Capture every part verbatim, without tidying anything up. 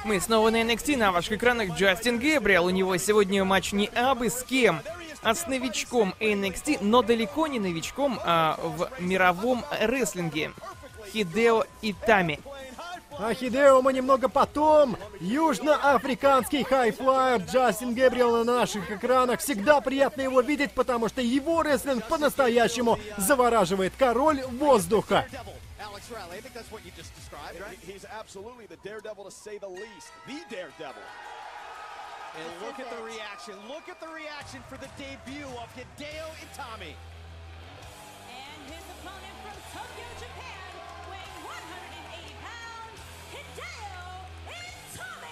Мы снова на эн экс ти, на ваших экранах Джастин Гэбриэл. У него сегодня матч не абы с кем, а с новичком эн экс ти, но далеко не новичком, а в мировом рестлинге. Хидео Итами. А Хидео мы немного потом. Южноафриканский хайфлайер Джастин Гэбриэл на наших экранах. Всегда приятно его видеть, потому что его рестлинг по-настоящему завораживает. Король воздуха. I think that's what you just described, right? He's absolutely the daredevil, to say the least. The daredevil. And look at the reaction. Look at the reaction for the debut of Hideo Itami. And his opponent from Tokyo, Japan, weighing one hundred eighty pounds, Hideo Itami.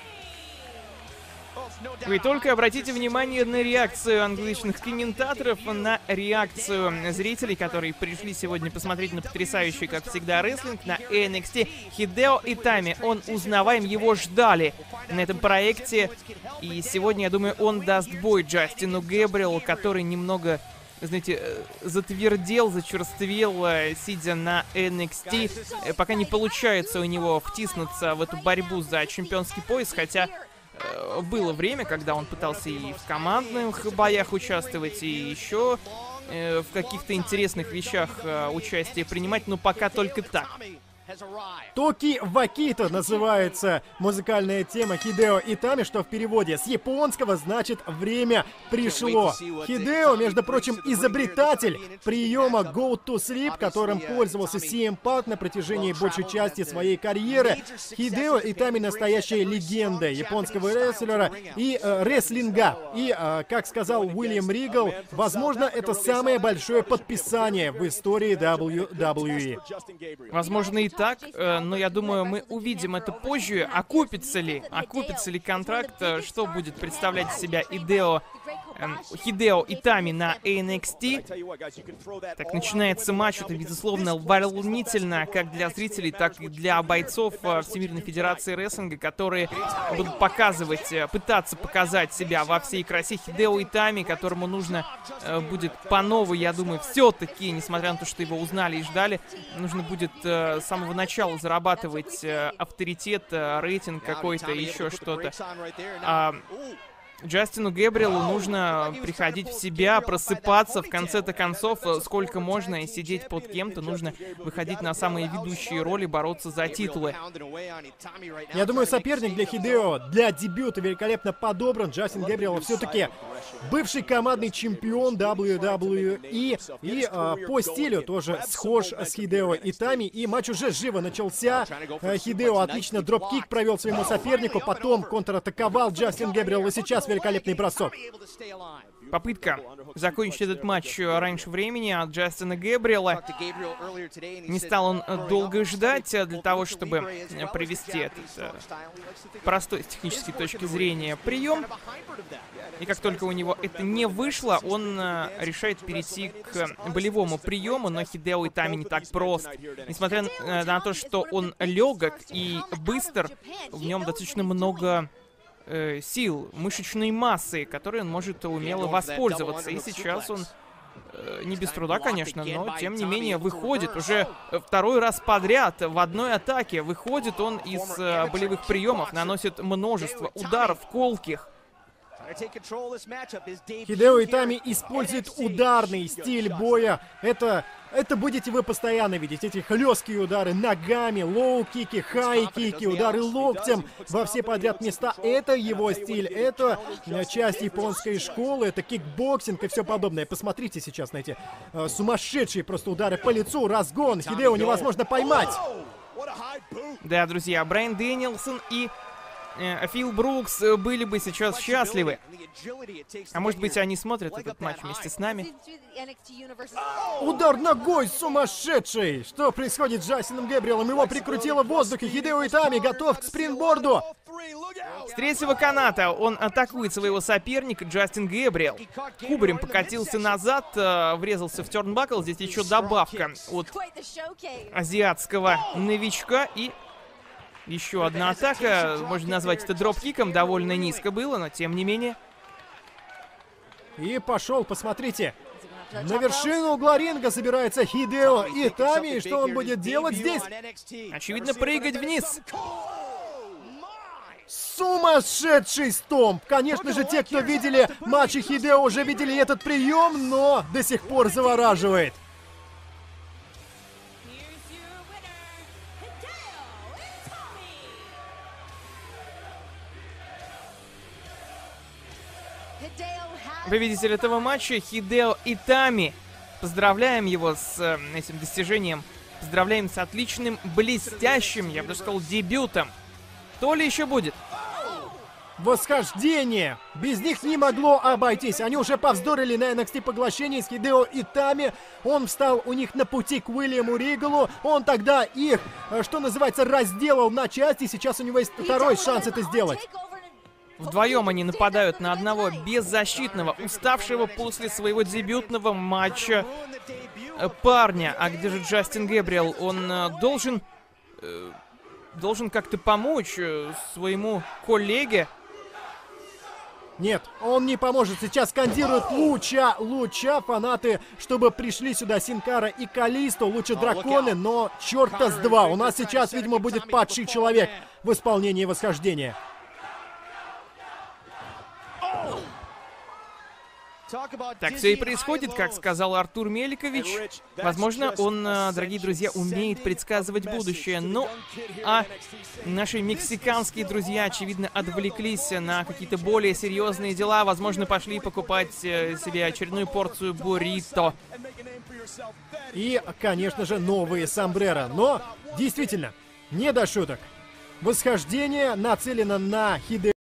Вы только обратите внимание на реакцию англичных комментаторов, на реакцию зрителей, которые пришли сегодня посмотреть на потрясающий, как всегда, рестлинг на эн экс ти. Хидео Итами, он узнаваем, его ждали на этом проекте. И сегодня, я думаю, он даст бой Джастину Гэбриэлу, который немного, знаете, затвердел, зачерствел, сидя на эн экс ти. Пока не получается у него втиснуться в эту борьбу за чемпионский пояс, хотя было время, когда он пытался и в командных боях участвовать, и еще э, в каких-то интересных вещах э, участие принимать, но пока только так. Токи Вакита называется музыкальная тема Хидео Итами, что в переводе с японского значит «время пришло». Хидео, между прочим, изобретатель приема Go to Sleep, которым пользовался си эм Punk на протяжении большей части своей карьеры. Хидео Итами настоящая легенда японского рестлера и э, рестлинга. И, э, как сказал Уильям Ригл, возможно, это самое большое подписание в истории дабл ю дабл ю и. Возможно, и так, но я думаю, мы увидим это позже. Окупится ли, окупится ли контракт, что будет представлять из себя Хидео, эм, Хидео Итами на эн экс ти. Так, начинается матч, это, безусловно, волнительно, как для зрителей, так и для бойцов Всемирной Федерации Рестлинга, которые будут показывать, пытаться показать себя во всей красе. Хидео Итами, которому нужно э, будет по новой, я думаю, все-таки, несмотря на то, что его узнали и ждали, нужно будет э, с самого начала зарабатывать э, авторитет, э, рейтинг какой-то, еще что-то. А Джастину Гэбриэлу нужно приходить в себя, просыпаться, в конце-то концов, сколько можно, и сидеть под кем-то, нужно выходить на самые ведущие роли, бороться за титулы. Я думаю, соперник для Хидео для дебюта великолепно подобран. Джастин Гэбриэл все-таки бывший командный чемпион дабл ю дабл ю и, и э, по стилю тоже схож с Хидео Итами. И матч уже живо начался. Э, Хидео отлично дропкик провел своему сопернику, потом контратаковал Джастин Гэбриэл, и сейчас великолепный бросок. Попытка закончить этот матч раньше времени от Джастина Гэбриэла. Не стал он долго ждать для того, чтобы провести этот э, простой с технической точки зрения прием. И как только у него это не вышло, он э, решает перейти к болевому приему, но Хидео Итами не так прост. Несмотря на, на то, что он легок и быстр, в нем достаточно много э, сил, мышечной массы, которой он может умело воспользоваться. И сейчас он э, не без труда, конечно, но тем не менее выходит уже второй раз подряд в одной атаке. Выходит он из э, болевых приемов, наносит множество ударов колких. Хидео Итами использует ударный стиль боя. Это, это будете вы постоянно видеть. Эти хлесткие удары ногами, лоу-кики, хай-кики, удары локтем во все подряд места. Это его стиль. Это часть японской школы. Это кикбоксинг и все подобное. Посмотрите сейчас на эти э, сумасшедшие просто удары по лицу. Разгон. Хидео невозможно поймать. Да, друзья, Брайан Дэнилсон и Фил Брукс были бы сейчас счастливы. А может быть, они смотрят этот матч вместе с нами? Удар ногой сумасшедший! Что происходит с Джастином Гэбриэлом? Его прикрутило в воздухе. Хидео Итами готов к спринтборду. С третьего каната он атакует своего соперника Джастин Гэбриэл. Кубарем покатился назад, э, врезался в тернбакл. Здесь еще добавка от азиатского новичка. И еще одна атака. Можно назвать это дропкиком. Довольно низко было, но тем не менее. И пошел, посмотрите. На вершину угла ринга собирается Хидео Итами. И что он будет делать здесь? Очевидно, прыгать вниз. Сумасшедший стомп! Конечно же, те, кто видели матчи Хидео, уже видели этот прием, но до сих пор завораживает. Here's your winner, Hideo Itami. Победитель этого матча Хидео Итами. Поздравляем его с э, этим достижением. Поздравляем с отличным, блестящим, я бы даже сказал, дебютом. То ли еще будет? Восхождение! Без них не могло обойтись. Они уже повздорили на эн экс ти поглощении с Хидео Итами. Он встал у них на пути к Уильяму Ригалу. Он тогда их, э, что называется, разделал на части. Сейчас у него есть второй шанс это сделать. Вдвоем они нападают на одного беззащитного, уставшего после своего дебютного матча э, парня. А где же Джастин Гэбриэл? Он э, должен... Э, должен как-то помочь э, своему коллеге. Нет, он не поможет. Сейчас скандируют луча, луча фанаты, чтобы пришли сюда Син Кара и Калисто, лучше драконы, но черта с два. У нас сейчас, видимо, будет падший человек в исполнении восхождения. Так все и происходит, как сказал Артур Меликович. Возможно, он, э, дорогие друзья, умеет предсказывать будущее. Ну, а наши мексиканские друзья, очевидно, отвлеклись на какие-то более серьезные дела. Возможно, пошли покупать э, себе очередную порцию буррито. И, конечно же, новые сомбреро. Но, действительно, не до шуток. Восхождение нацелено на Хидео